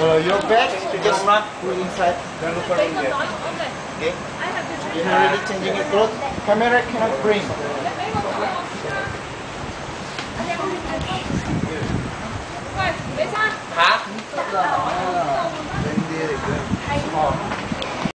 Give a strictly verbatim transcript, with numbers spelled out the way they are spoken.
Uh, your bag, just put inside the locker room there. Okay? You're already changing your clothes. Camera cannot bring.